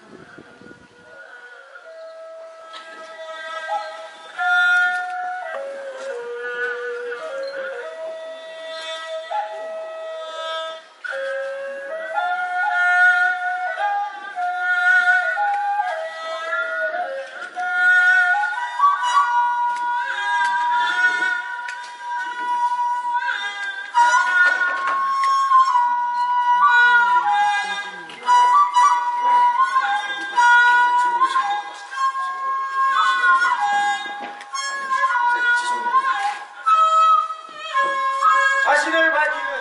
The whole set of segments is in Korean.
자신을 밝히는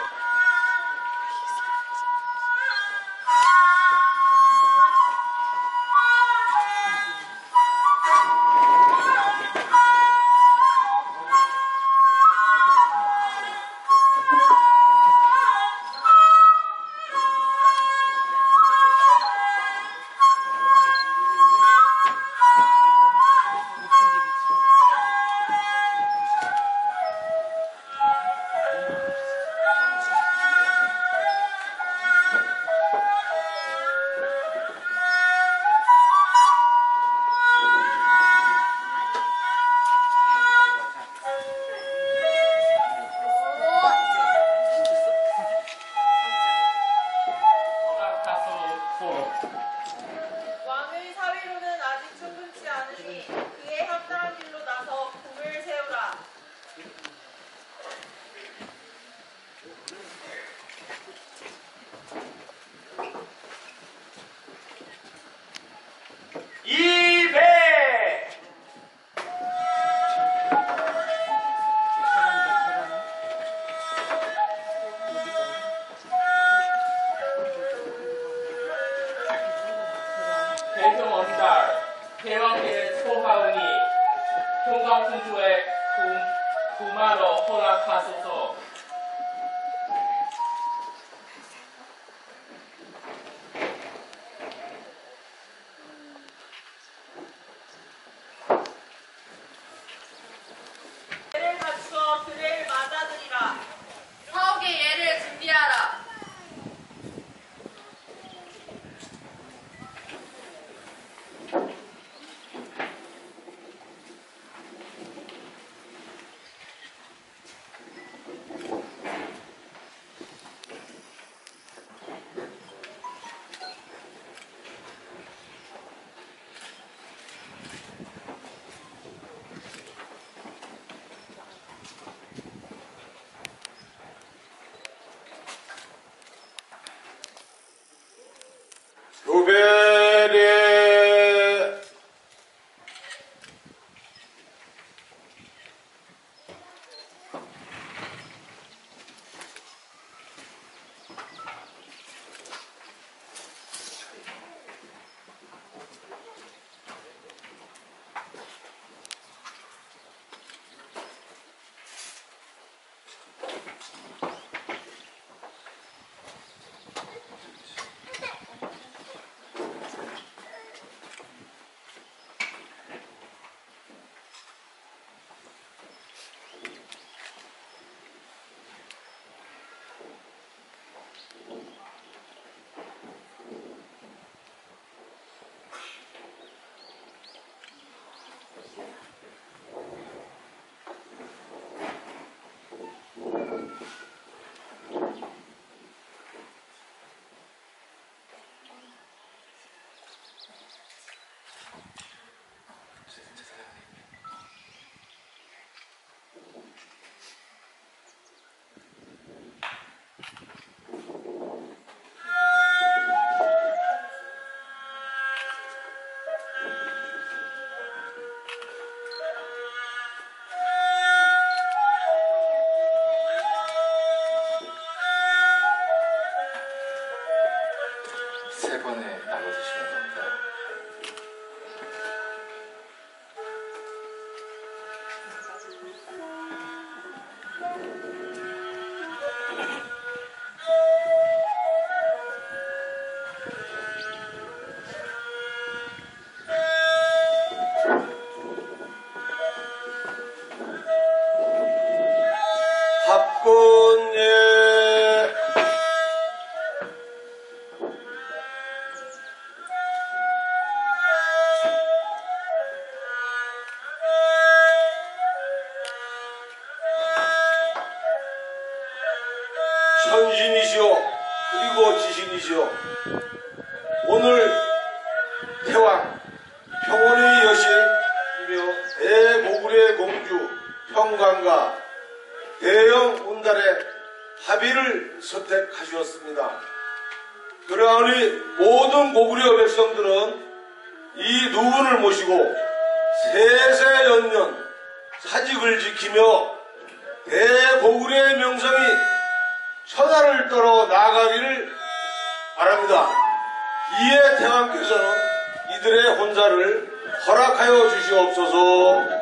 왕의 사위로는 아직 충분치 않으니 그에 합당한 길로 나서 공을 세우라. 이배 대성언달 대왕의 소하은이 평강공주의 구마로 허락하소서. 예를 갖추어 그를 맞아들이라. 사옥의 예를 준비하라. 도배례 세 번에 나눠 드시면 됩니다. 합본예 지신이시여 오늘 태왕 평원의 여신이며 대고구려의 공주 평강과 대영 운달의 합의를 선택하셨습니다. 그러하니 모든 고구려 백성들은 이 두 분을 모시고 세세연년 사직을 지키며 대고구려의 명성이 천하를 떨어 나아가기를 바랍니다. 이에 태왕께서는 이들의 혼사를 허락하여 주시옵소서.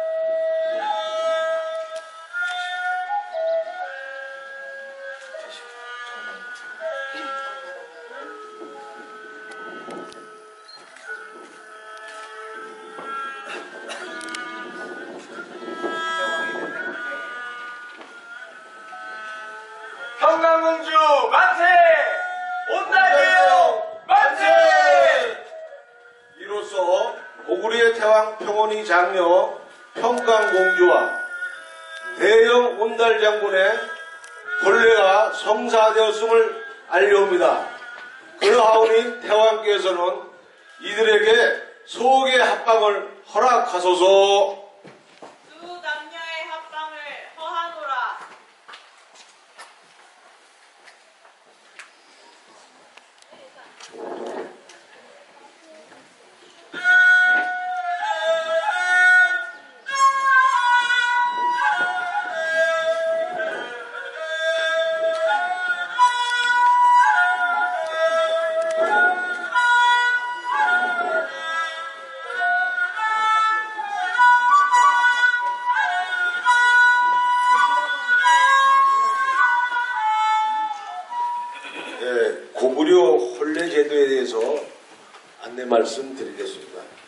평강공주 만세! 온달대영 만세! 이로써 고구려의 태왕 평원이 장녀 평강공주와 대영 온달 장군의 본래가 성사되었음을 알려옵니다. 그러하오니 태왕께서는 이들에게 소옥의 합방을 허락하소서. 두 남녀의 합방을 허하노라. 고구려 혼례 제도에 대해서 안내 말씀드리겠습니다.